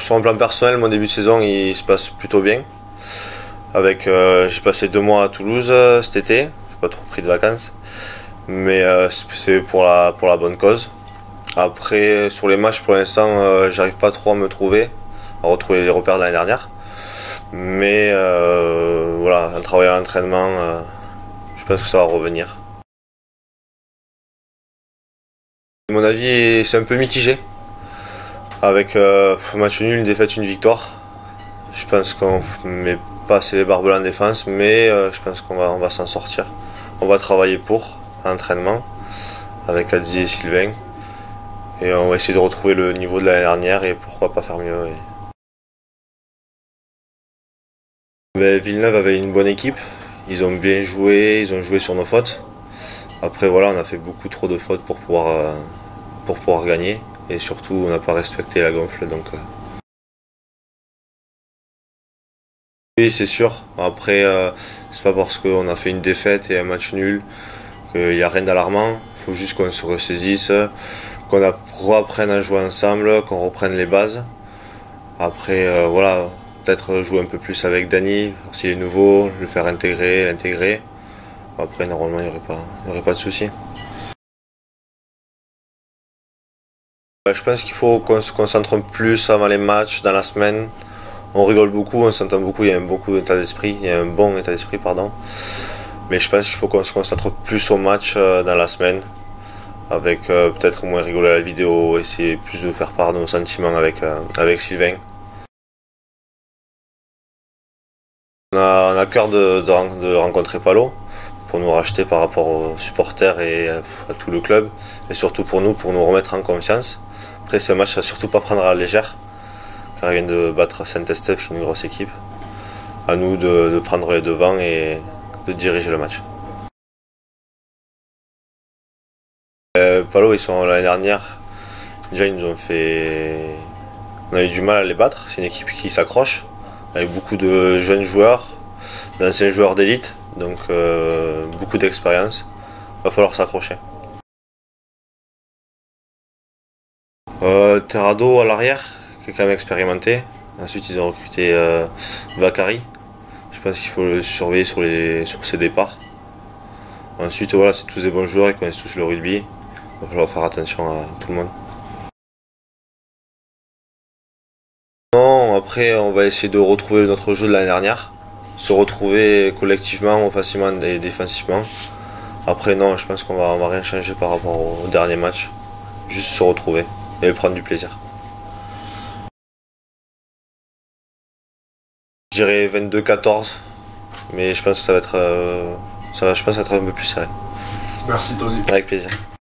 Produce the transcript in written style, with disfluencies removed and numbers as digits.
Sur un plan personnel, mon début de saison il se passe plutôt bien. J'ai passé 2 mois à Toulouse cet été, j'ai pas trop pris de vacances, mais c'est pour la bonne cause. Après, sur les matchs, pour l'instant, j'arrive pas trop à me trouver, à retrouver les repères de l'année dernière. Mais voilà, en travaillant à l'entraînement, je pense que ça va revenir. À mon avis, c'est un peu mitigé. Avec match nul, une défaite, une victoire. Je pense qu'on met pas assez les barbelés en défense, mais je pense qu'on va s'en sortir. On va travailler pour à l'entraînement avec Adzi et Sylvain. Et on va essayer de retrouver le niveau de l'année dernière et pourquoi pas faire mieux. Villeneuve avait une bonne équipe. Ils ont bien joué, ils ont joué sur nos fautes. Après voilà, on a fait beaucoup trop de fautes pour pouvoir gagner. Et surtout, on n'a pas respecté la gonfle. Oui, c'est sûr. Après, c'est pas parce qu'on a fait une défaite et un match nul qu'il n'y a rien d'alarmant. Il faut juste qu'on se ressaisisse, qu'on reapprenne à jouer ensemble, qu'on reprenne les bases. Après, voilà, peut-être jouer un peu plus avec Dany, s'il est nouveau, le faire l'intégrer. Après, normalement, il n'y aurait pas de souci. Je pense qu'il faut qu'on se concentre plus avant les matchs, dans la semaine. On rigole beaucoup, on s'entend beaucoup, il y a un bon état d'esprit, pardon. Mais je pense qu'il faut qu'on se concentre plus au match dans la semaine, avec peut-être moins rigoler à la vidéo, essayer plus de faire part de nos sentiments avec Sylvain. On a cœur de rencontrer Palo pour nous racheter par rapport aux supporters et à tout le club, et surtout pour nous remettre en confiance. Après, c'est un match à surtout pas prendre à la légère, car il vient de battre Saint-Estèphe, qui est une grosse équipe. À nous de prendre les devants et de diriger le match. Palo, ils sont l'année dernière. Déjà, ils nous ont fait. On a eu du mal à les battre. C'est une équipe qui s'accroche, avec beaucoup de jeunes joueurs, d'anciens joueurs d'élite, donc beaucoup d'expérience. Il va falloir s'accrocher. Terrado à l'arrière, qui est quand même expérimenté. Ensuite, ils ont recruté Bakary. Je pense qu'il faut le surveiller sur ses départs. Ensuite, voilà, c'est tous des bons joueurs, ils connaissent tous le rugby. Il va falloir faire attention à tout le monde. Non, après, on va essayer de retrouver notre jeu de l'année dernière. Se retrouver collectivement, offensivement et défensivement. Après, non, je pense qu'on va rien changer par rapport au dernier match. Juste se retrouver et prendre du plaisir. Je dirais 22-14, mais je pense que ça va être un peu plus serré. Merci Tony. Avec plaisir.